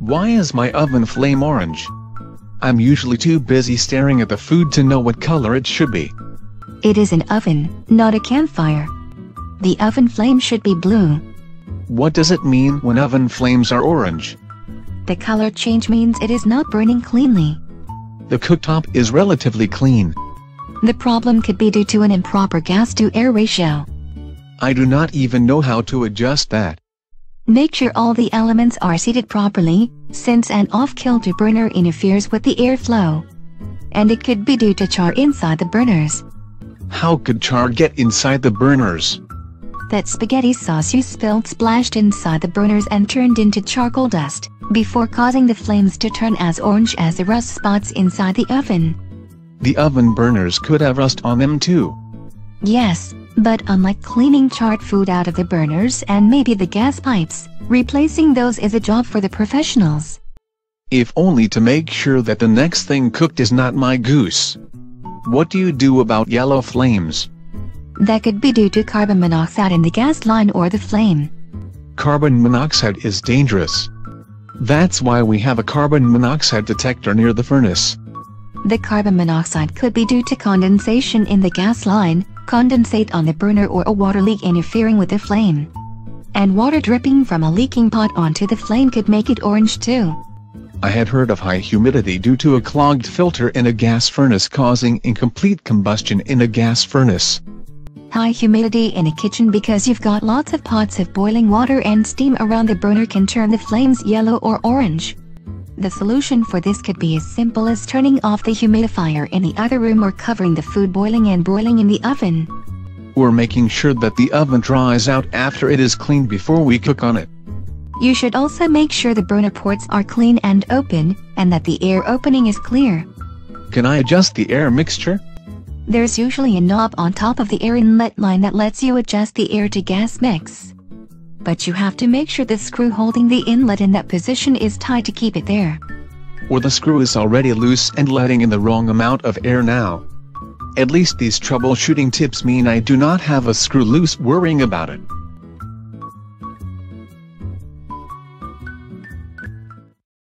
Why is my oven flame orange? I'm usually too busy staring at the food to know what color it should be. It is an oven, not a campfire. The oven flame should be blue. What does it mean when oven flames are orange? The color change means it is not burning cleanly. The cooktop is relatively clean. The problem could be due to an improper gas-to-air ratio. I do not even know how to adjust that. Make sure all the elements are seated properly, since an off-kilter burner interferes with the airflow. And it could be due to char inside the burners. How could char get inside the burners? That spaghetti sauce you spilled splashed inside the burners and turned into charcoal dust, before causing the flames to turn as orange as the rust spots inside the oven. The oven burners could have rust on them too. Yes, but unlike cleaning charred food out of the burners and maybe the gas pipes, replacing those is a job for the professionals. If only to make sure that the next thing cooked is not my goose. What do you do about yellow flames? That could be due to carbon monoxide in the gas line or the flame. Carbon monoxide is dangerous. That's why we have a carbon monoxide detector near the furnace. The carbon monoxide could be due to condensation in the gas line, condensate on the burner, or a water leak interfering with the flame. And water dripping from a leaking pot onto the flame could make it orange too. I had heard of high humidity due to a clogged filter in a gas furnace causing incomplete combustion in a gas furnace. High humidity in a kitchen because you've got lots of pots of boiling water and steam around the burner can turn the flames yellow or orange. The solution for this could be as simple as turning off the humidifier in the other room or covering the food boiling and broiling in the oven. Or making sure that the oven dries out after it is cleaned before we cook on it. You should also make sure the burner ports are clean and open, and that the air opening is clear. Can I adjust the air mixture? There's usually a knob on top of the air inlet line that lets you adjust the air to gas mix. But you have to make sure the screw holding the inlet in that position is tight to keep it there. Or the screw is already loose and letting in the wrong amount of air now. At least these troubleshooting tips mean I do not have a screw loose worrying about it.